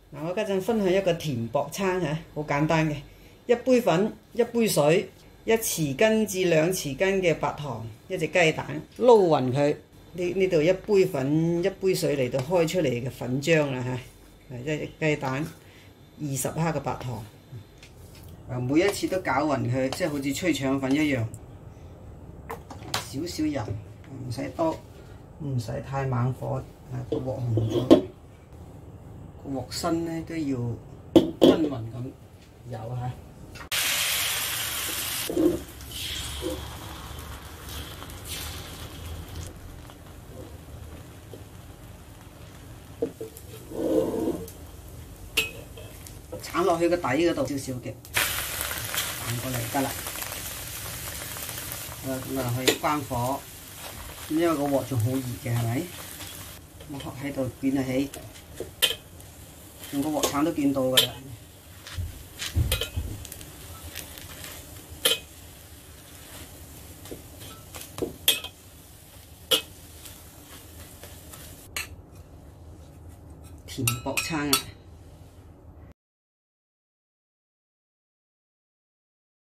嗱，我家陣分享一個甜薄餐嚇，好簡單嘅，一杯粉、一杯水、1匙羹至2匙羹嘅白糖、1隻雞蛋，撈勻佢。呢度1杯粉、1杯水嚟到開出嚟嘅粉漿啦嚇，1隻雞蛋、20克嘅白糖。每一次都攪勻佢，即係好似吹腸粉一樣。少少油，唔使多，唔使太猛火。個鑊紅咗，個鑊身咧都要均勻咁油嚇。鏟落去個底嗰度少少嘅，彈過嚟得啦。好啦，咁啊可以關火，因為個鑊仲好熱嘅，係咪？我喺度捲起，用個鑊鏟都捲到㗎啦。甜薄餐啊！